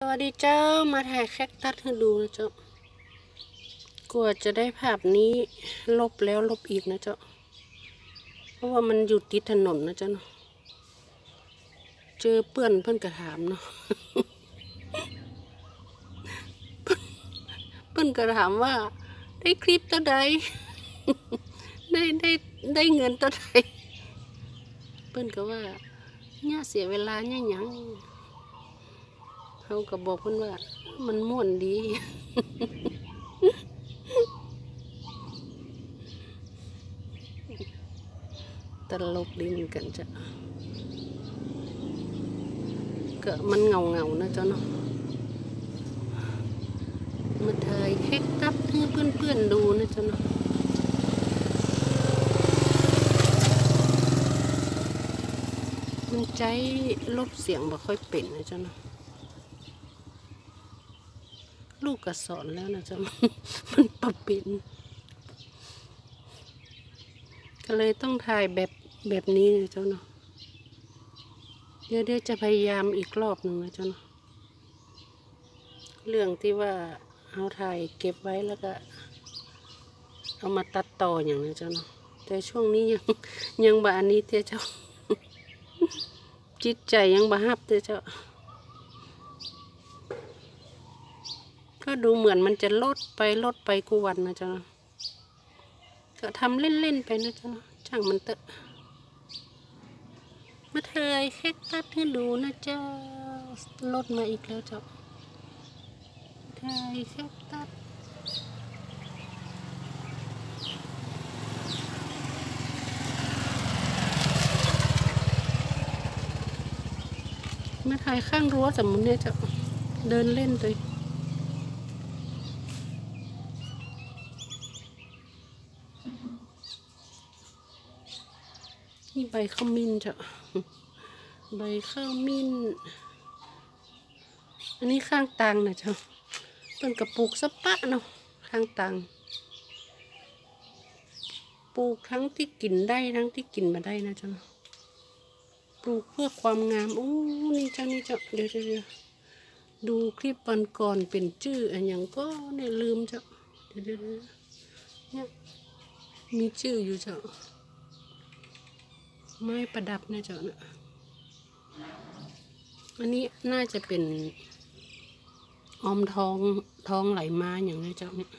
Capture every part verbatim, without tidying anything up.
สวัสดีเจ้ามาถ่ายแคคตัสให้ดูนะเจ้ากว่าจะได้ภาพนี้ลบแล้วลบอีกนะเจ้าเพราะว่ามันอยู่ติดถนนนะเจ้าเนาะเจอเพื่อนเพื่อนกระถามเนาะ เพื่อนกระถามว่าได้คลิปตัวใด ได้ได้ได้เงินตัวใดเพื่อนก็ว่าเนี่ยเสียเวลาเนี่ยยังเขาก็บอกเพื่อนว่ามันม่วนดี ตลกดีเหมือนกันจ้ะก็มันเงาเงานะเจ้าเนาะมาถ่ายแคคตัสให้เพื่อนเพื่อนดูนะเจ้าเนาะมันใจลดเสียงบ่ค่อยเป็นนะเจ้าเนาะลูกก็สอนแล้วนะเจ้า มันปรับเป็นก็เลยต้องถ่ายแบบแบบนี้นะเจ้าเนาะเดี๋ยวเดี๋ยวจะพยายามอีกรอบหนึ่งนะเจ้าเนาะเรื่องที่ว่าเอาถ่ายเก็บไว้แล้วก็เอามาตัดต่ออย่างนี้เจ้าเนาะแต่ช่วงนี้ยังยังบ่อันนี้เจ้าเจ้า จิตใจยังบ่ฮับเจ้าเจ้าก็ดูเหมือนมันจะลดไปลดไปกูวันนะเจ้าเนาะก็ทำเล่นๆไปนะเจ้าเนาะช่างมันเถอะมาเทยแคคตัสให้ดูนะเจ้าลดมาอีกแล้วเจ้าเทยแคคตัสมาถ่ายข้างรั้วสมมุติเนี่ยเจ้าเดินเล่นเลยนี่ใบขมิ้นเจ้าใบขมิ้นอันนี้ข้างตังนะเจ้าเป็นกระปุกสปะเนาะข้างตังปลูกทั้งที่กินได้ทั้งที่กินมาได้นะเจ้าปลูกเพื่อความงามโอ้นี่เจ้านี่เจ้าเดี๋ยวเดี๋ยวดูคลิปวันก่อนเป็นชื่ออันอย่างก็เนี่ยลืมเจ้าเดี๋ยวเดี๋ยวเนี่ยมีชื่ออยู่เจ้าไม้ประดับนะเจ้านะอันนี้น่าจะเป็นออมทองทองไหลมาอย่างนี้เจ้าเนี่ย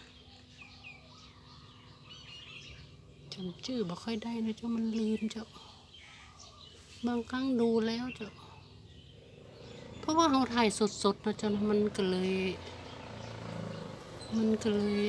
จำชื่อบ่ค่อยได้นะเจ้ามันลืมเจ้าบางครั้งดูแล้วเจ้าเพราะว่าเราถ่ายสดๆนะเจ้ามันก็เลยมันก็เลย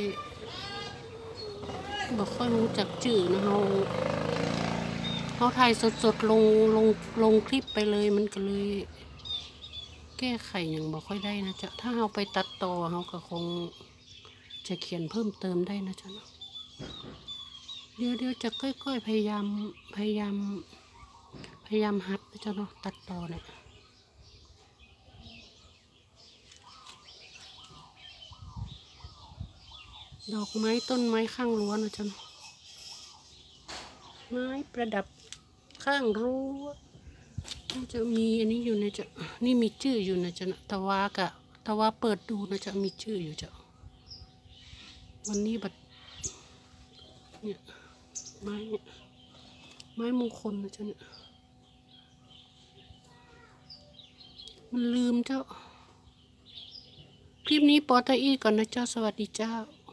บ่ค่อยรู้จักชื่อนะเราเราถ่ายสดๆลงลงลงคลิปไปเลยมันก็เลยแก้ไขอย่างบ่ค่อยได้นะเจ้าถ้าเราไปตัดต่อเราก็คงจะเขียนเพิ่มเติมได้นะเจ้านะเดี๋ยวเดี๋ยวจะค่อยๆพยายามพยายามพยายามหัดนะเจ้าเนาะตัดต่อเนี่ยดอกไม้ต้นไม้ข้างรั้วนะเจ้าไม้ประดับข้างรั้วจะมีอันนี้อยู่นะเจ้านี่มีชื่ออยู่นะเจ้าตะวากะตะวาเปิดดูนะเจ้ามีชื่ออยู่เจ้าวันนี้บัดเนี่ยไม้เนี่ยไม้มงคลนะเจ้าเนี่ยมันลืมเจ้าคลิปนี้ปอตอีก่อนนะเจ้าสวัสดีเจ้า